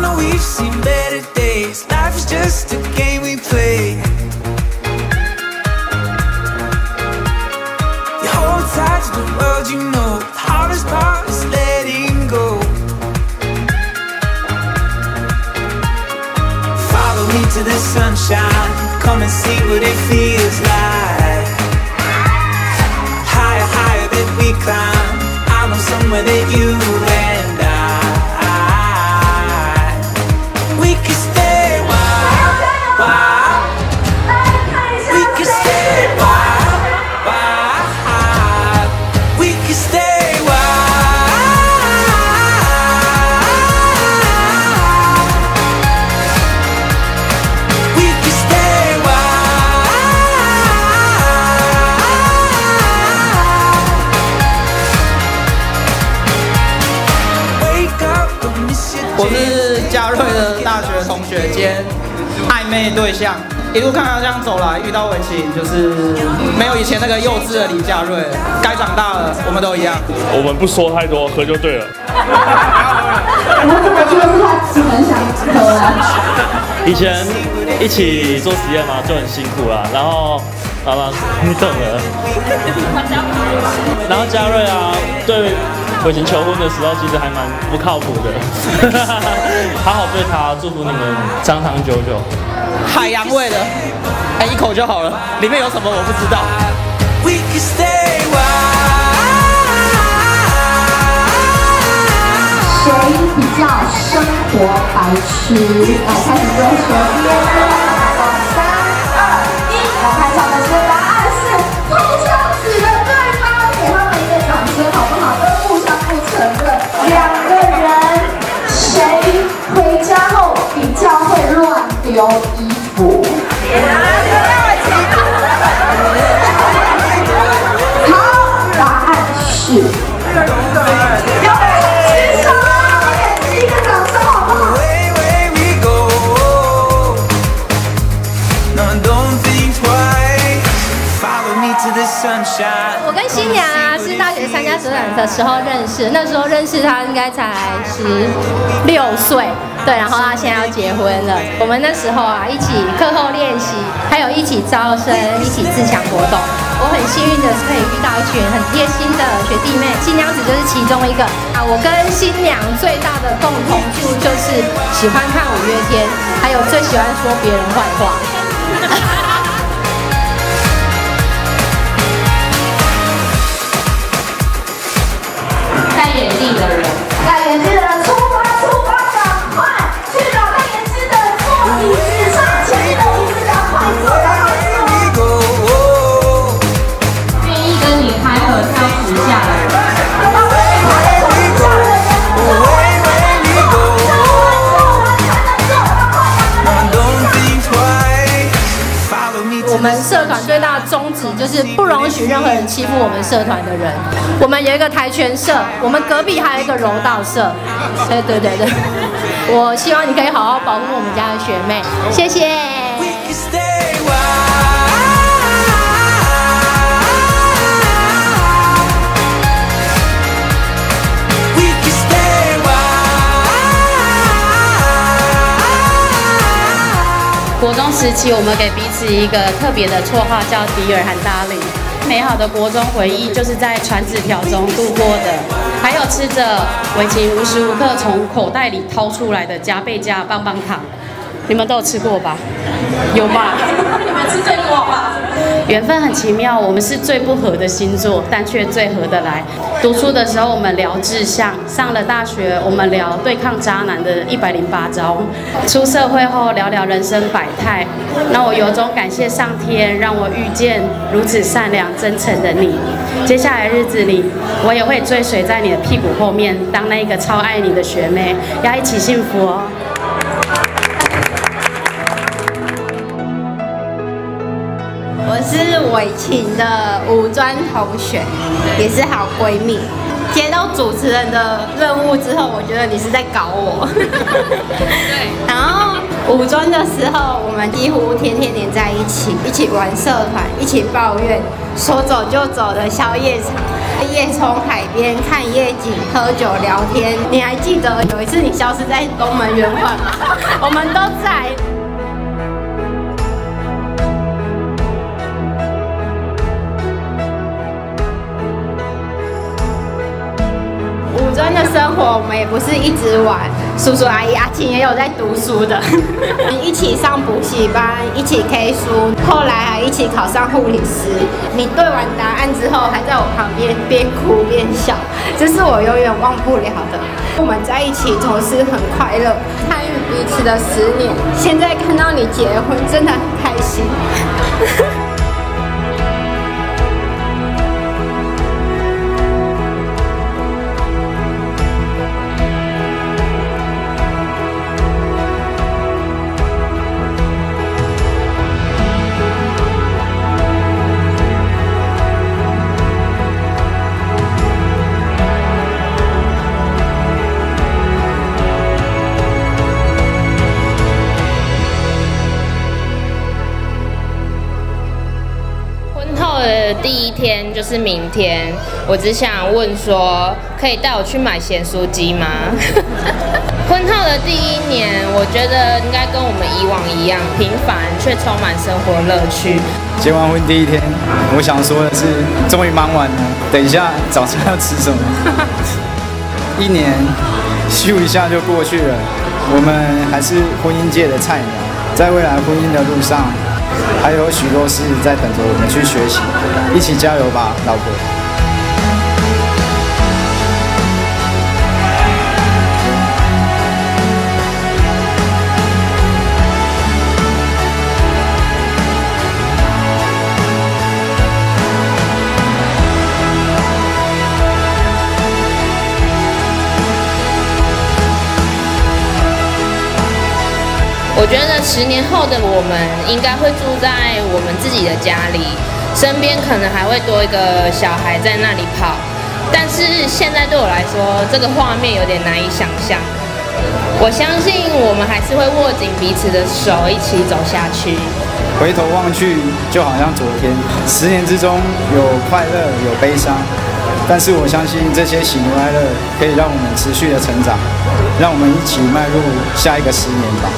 know we've seen better days. Life is just a game we play. You hold tight to the world you know. The hardest part is letting go. Follow me to the sunshine. Come and see what it feels like. Higher, higher that we climb. I know somewhere that you and we can stay a while. We can stay a while. We can stay a while. We can stay a while. Wake up, don't miss your 我是嘉瑞的大学同学兼暧昧对象，一路看他这样走来，遇到伟晴就是没有以前那个幼稚的李嘉瑞，该长大了，我们都一样。 我们不说太多，喝就对了。 然后这个就是他只很想喝啊。 以前一起做实验嘛，就很辛苦啦。然后妈妈，你懂了。然后嘉瑞啊，对伟晴求婚的时候，其实还蛮不靠谱的。好好对他，祝福你们长长久久。 海洋味的，哎，一口就好了，里面有什么我不知道。 We can stay a while. 谁比较生活白痴？来开始热身。3、2、1，来开场的是答案是互相指着对方，给他们一个掌声好不好？都互相不承认。2个人，谁回家后比较会乱丢衣服？好，答案是。 我跟新娘啊是大学参加社团的时候认识，那时候认识她应该才16岁，对，然后她现在要结婚了。我们那时候啊一起课后练习，还有一起招生，一起自强活动。我很幸运的是可以遇到一群很贴心的学弟妹，新娘子就是其中一个啊。我跟新娘最大的共同处就是喜欢看五月天，还有最喜欢说别人坏话。 戴眼镜的人，戴眼镜的人出发，赶快去找戴眼镜的人坐椅子上，前面的椅子赶快坐，愿意跟你拍合照直下来。 我们社团最大的宗旨就是不容许任何人欺负我们社团的人。我们有一个跆拳社，我们隔壁还有一个柔道社。对，我希望你可以好好保护我们家的学妹，谢谢。 国中时期，我们给彼此一个特别的绰号，叫迪尔和达里。美好的国中回忆就是在传纸条中度过的，还有吃着伟晴无时无刻从口袋里掏出来的加倍加棒棒糖，你们都有吃过吧？有吧？ 你们吃最多吧？ 缘分很奇妙，我们是最不合的星座，但却最合得来。读书的时候我们聊志向，上了大学我们聊对抗渣男的108招，出社会后聊聊人生百态。那我由衷感谢上天，让我遇见如此善良真诚的你。接下来日子里，我也会追随在你的屁股后面，当那个超爱你的学妹，要一起幸福哦。 我是伟晴的五专同学，也是好闺蜜。接到主持人的任务之后，我觉得你是在搞我。对。然后五专的时候，我们几乎天天黏在一起，一起玩社团，一起抱怨，说走就走的宵夜场。 夜冲海边看夜景、喝酒聊天。你还记得有一次你消失在东门圆环吗？我们都在。五专的生活，我们也不是一直玩，叔叔阿姨阿晴也有在读书的，一起上补习班，一起 K 书，后来还一起考上护理师。你对完答案之后，还在我旁边边哭边笑，这是我永远忘不了的。我们在一起总是很快乐，参与彼此的10年。现在看到你结婚，真的很开心。 第一天就是明天，我只想问说，可以带我去买咸酥鸡吗？婚后的第1年，我觉得应该跟我们以往一样，平凡却充满生活乐趣。 结完婚第1天，我想说的是，终于忙完了，等一下早餐要吃什么？1年咻一下就过去了，我们还是婚姻界的菜鸟，在未来婚姻的路上。还有许多事在等着我们去学习，一起加油吧，老婆！ 我觉得10年后的我们应该会住在我们自己的家里，身边可能还会多一个小孩在那里跑。但是现在对我来说，这个画面有点难以想象。我相信我们还是会握紧彼此的手，一起走下去。 回头望去，就好像昨天，10年之中有快乐，有悲伤。但是我相信这些喜怒哀乐可以让我们持续的成长，让我们一起迈入下一个10年吧。